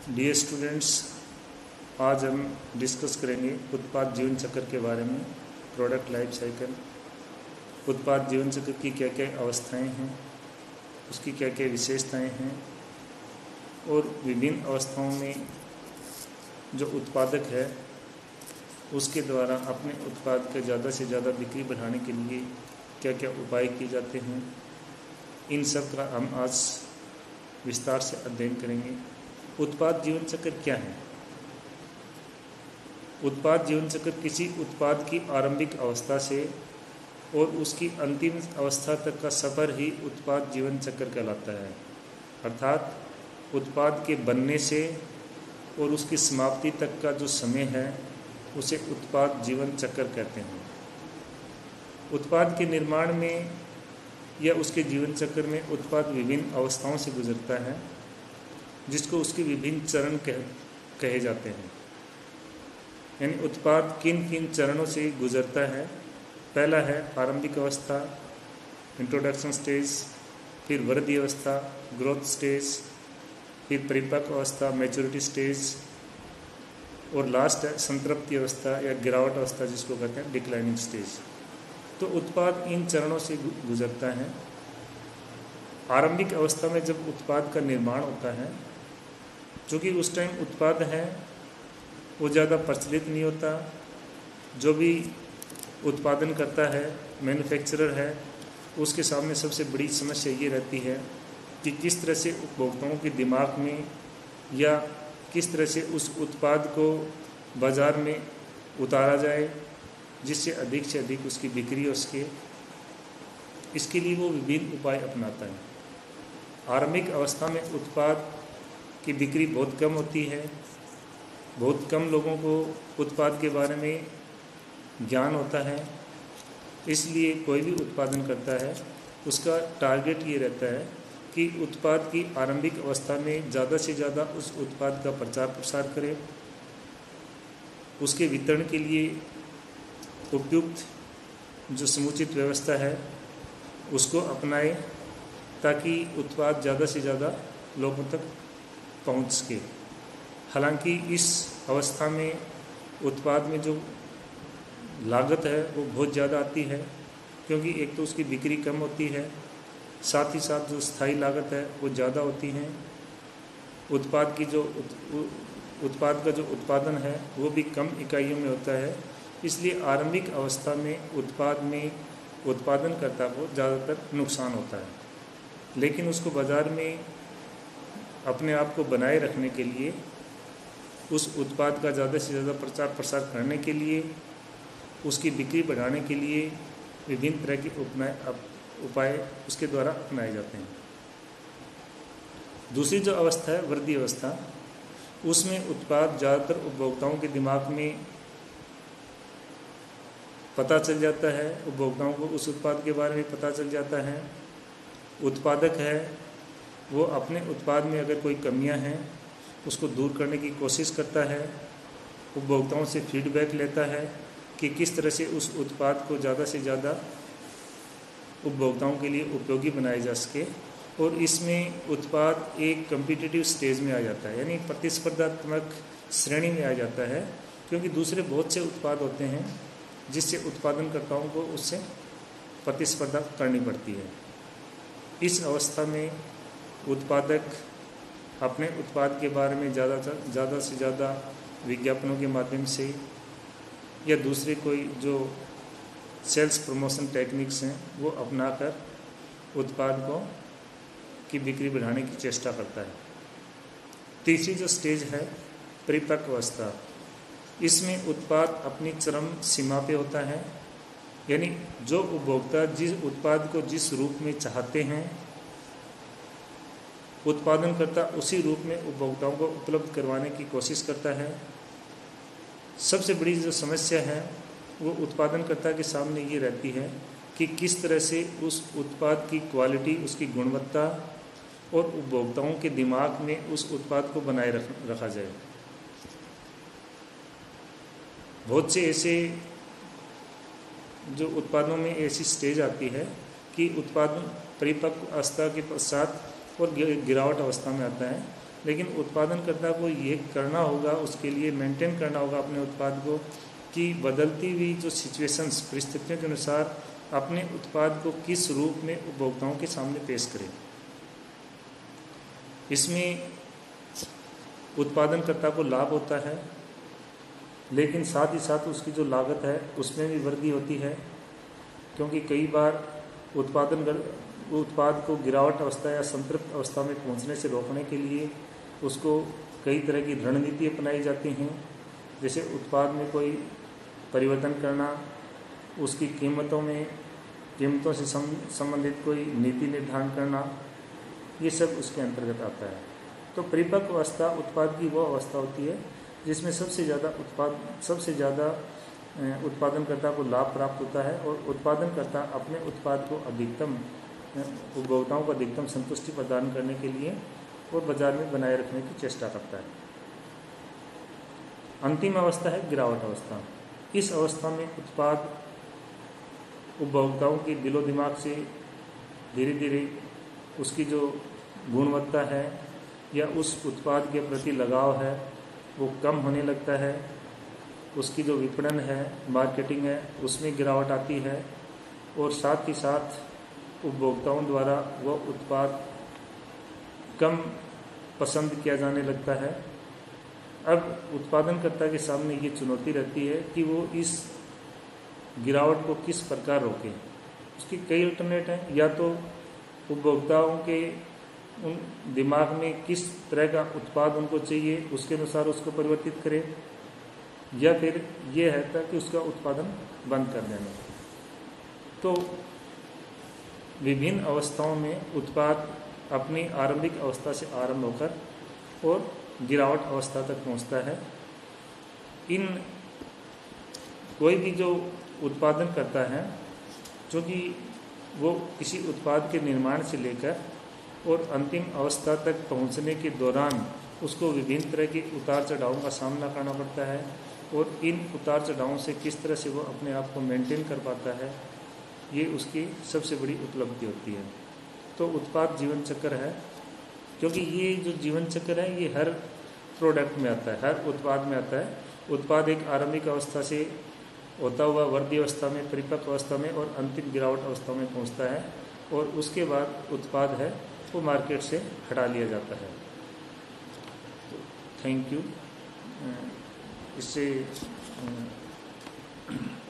Dear students, आज हम discuss करेंगे उत्पाद जीवन चक्र के बारे में। प्रोडक्ट लाइफ साइकिल, उत्पाद जीवन चक्र की क्या क्या अवस्थाएं हैं, उसकी क्या क्या विशेषताएं हैं और विभिन्न अवस्थाओं में जो उत्पादक है उसके द्वारा अपने उत्पाद का ज़्यादा से ज़्यादा बिक्री बढ़ाने के लिए क्या क्या उपाय किए जाते हैं, इन सब का हम आज विस्तार से अध्ययन करेंगे। उत्पाद जीवन चक्र क्या है? उत्पाद जीवन चक्र किसी उत्पाद की आरंभिक अवस्था से और उसकी अंतिम अवस्था तक का सफ़र ही उत्पाद जीवन चक्र कहलाता है। अर्थात उत्पाद के बनने से और उसकी समाप्ति तक का जो समय है उसे उत्पाद जीवन चक्र कहते हैं। उत्पाद के निर्माण में या उसके जीवन चक्र में उत्पाद विभिन्न अवस्थाओं से गुजरता है, जिसको उसके विभिन्न चरण कहे जाते हैं। यानी उत्पाद किन किन चरणों से गुजरता है। पहला है आरंभिक अवस्था, इंट्रोडक्शन स्टेज, फिर वृद्धि अवस्था, ग्रोथ स्टेज, फिर परिपक्व अवस्था, मैच्योरिटी स्टेज, और लास्ट है संतृप्ति अवस्था या गिरावट अवस्था, जिसको कहते हैं डिक्लाइनिंग स्टेज। तो उत्पाद इन चरणों से गुजरता है। आरंभिक अवस्था में जब उत्पाद का निर्माण होता है, चूँकि उस टाइम उत्पाद है वो ज़्यादा प्रचलित नहीं होता, जो भी उत्पादन करता है, मैन्युफैक्चरर है, उसके सामने सबसे बड़ी समस्या ये रहती है कि किस तरह से उपभोक्ताओं के दिमाग में या किस तरह से उस उत्पाद को बाज़ार में उतारा जाए जिससे अधिक से अधिक उसकी बिक्री हो सके। इसके लिए वो विभिन्न उपाय अपनाता है। आरंभिक अवस्था में उत्पाद की बिक्री बहुत कम होती है, बहुत कम लोगों को उत्पाद के बारे में ज्ञान होता है, इसलिए कोई भी उत्पादन करता है उसका टारगेट ये रहता है कि उत्पाद की आरंभिक अवस्था में ज़्यादा से ज़्यादा उस उत्पाद का प्रचार प्रसार करे, उसके वितरण के लिए उपयुक्त जो समुचित व्यवस्था है उसको अपनाए, ताकि उत्पाद ज़्यादा से ज़्यादा लोगों तक पहुंच सके। हालांकि इस अवस्था में उत्पाद में जो लागत है वो बहुत ज़्यादा आती है, क्योंकि एक तो उसकी बिक्री कम होती है, साथ ही साथ जो स्थायी लागत है वो ज़्यादा होती है। उत्पाद का जो उत्पादन है वो भी कम इकाइयों में होता है, इसलिए आरंभिक अवस्था में उत्पादनकर्ता को ज़्यादातर नुकसान होता है। लेकिन उसको बाज़ार में अपने आप को बनाए रखने के लिए, उस उत्पाद का ज़्यादा से ज़्यादा प्रचार प्रसार करने के लिए, उसकी बिक्री बढ़ाने के लिए विभिन्न तरह के उपाय उसके द्वारा अपनाए जाते हैं। दूसरी जो अवस्था है वृद्धि अवस्था, उसमें उत्पाद ज़्यादातर उपभोक्ताओं के दिमाग में पता चल जाता है, उपभोक्ताओं को उस उत्पाद के बारे में पता चल जाता है। उत्पादक है वो अपने उत्पाद में अगर कोई कमियां हैं उसको दूर करने की कोशिश करता है, उपभोक्ताओं से फीडबैक लेता है कि किस तरह से उस उत्पाद को ज़्यादा से ज़्यादा उपभोक्ताओं के लिए उपयोगी बनाया जा सके। और इसमें उत्पाद एक कम्पिटिटिव स्टेज में आ जाता है, यानी प्रतिस्पर्धात्मक श्रेणी में आ जाता है, क्योंकि दूसरे बहुत से उत्पाद होते हैं जिससे उत्पादनकर्ताओं को उससे प्रतिस्पर्धा करनी पड़ती है। इस अवस्था में उत्पादक अपने उत्पाद के बारे में ज़्यादा से ज़्यादा विज्ञापनों के माध्यम से या दूसरे कोई जो सेल्स प्रमोशन टेक्निक्स हैं वो अपनाकर उत्पाद की बिक्री बढ़ाने की चेष्टा करता है। तीसरी जो स्टेज है परिपक्व अवस्था, इसमें उत्पाद अपनी चरम सीमा पे होता है, यानी जो उपभोक्ता जिस उत्पाद को जिस रूप में चाहते हैं उत्पादनकर्ता उसी रूप में उपभोक्ताओं को उपलब्ध करवाने की कोशिश करता है। सबसे बड़ी जो समस्या है वो उत्पादनकर्ता के सामने ये रहती है कि किस तरह से उस उत्पाद की क्वालिटी, उसकी गुणवत्ता और उपभोक्ताओं के दिमाग में उस उत्पाद को बनाए रखा जाए। बहुत से ऐसे जो उत्पादों में ऐसी स्टेज आती है कि उत्पादन परिपक्व अवस्था के पश्चात और गिरावट अवस्था में आता है, लेकिन उत्पादनकर्ता को ये करना होगा, उसके लिए मेंटेन करना होगा अपने उत्पाद को कि बदलती हुई जो सिचुएशंस, परिस्थितियों के अनुसार अपने उत्पाद को किस रूप में उपभोक्ताओं के सामने पेश करें। इसमें उत्पादनकर्ता को लाभ होता है, लेकिन साथ ही साथ उसकी जो लागत है उसमें भी वृद्धि होती है, क्योंकि कई बार उत्पाद को गिरावट अवस्था या संतृप्त अवस्था में पहुंचने से रोकने के लिए उसको कई तरह की रणनीति अपनाई जाती हैं, जैसे उत्पाद में कोई परिवर्तन करना, उसकी कीमतों से संबंधित कोई नीति निर्धारण करना, ये सब उसके अंतर्गत आता है। तो परिपक्व अवस्था उत्पाद की वो अवस्था होती है जिसमें सबसे ज़्यादा उत्पादनकर्ता को लाभ प्राप्त होता है और उत्पादनकर्ता अपने उत्पाद को उपभोक्ताओं को अधिकतम संतुष्टि प्रदान करने के लिए और बाजार में बनाए रखने की चेष्टा करता है। अंतिम अवस्था है गिरावट अवस्था। इस अवस्था में उत्पाद उपभोक्ताओं के दिलो दिमाग से धीरे धीरे उसकी जो गुणवत्ता है या उस उत्पाद के प्रति लगाव है वो कम होने लगता है। उसकी जो विपणन है, मार्केटिंग है, उसमें गिरावट आती है और साथ ही साथ उपभोक्ताओं द्वारा वह उत्पाद कम पसंद किया जाने लगता है। अब उत्पादनकर्ता के सामने ये चुनौती रहती है कि वो इस गिरावट को किस प्रकार रोके। उसकी कई अल्टरनेट हैं, या तो उपभोक्ताओं के उन दिमाग में किस तरह का उत्पाद उनको चाहिए उसके अनुसार उसको परिवर्तित करें, या फिर ये है कि उसका उत्पादन बंद कर देना। तो विभिन्न अवस्थाओं में उत्पाद अपनी आरंभिक अवस्था से आरंभ होकर और गिरावट अवस्था तक पहुंचता है। कोई भी जो उत्पादन करता है, चूँकि वो किसी उत्पाद के निर्माण से लेकर और अंतिम अवस्था तक पहुंचने के दौरान उसको विभिन्न तरह के उतार चढ़ावों का सामना करना पड़ता है और इन उतार चढ़ावों से किस तरह से वो अपने आप को मेंटेन कर पाता है, ये उसकी सबसे बड़ी उपलब्धि होती है। तो उत्पाद जीवन चक्र है, क्योंकि ये जो जीवन चक्र है ये हर प्रोडक्ट में आता है, हर उत्पाद में आता है। उत्पाद एक आरंभिक अवस्था से होता हुआ वृद्धि अवस्था में, परिपक्व अवस्था में और अंतिम गिरावट अवस्था में पहुंचता है और उसके बाद उत्पाद है वो मार्केट से हटा लिया जाता है। तो थैंक यू। इससे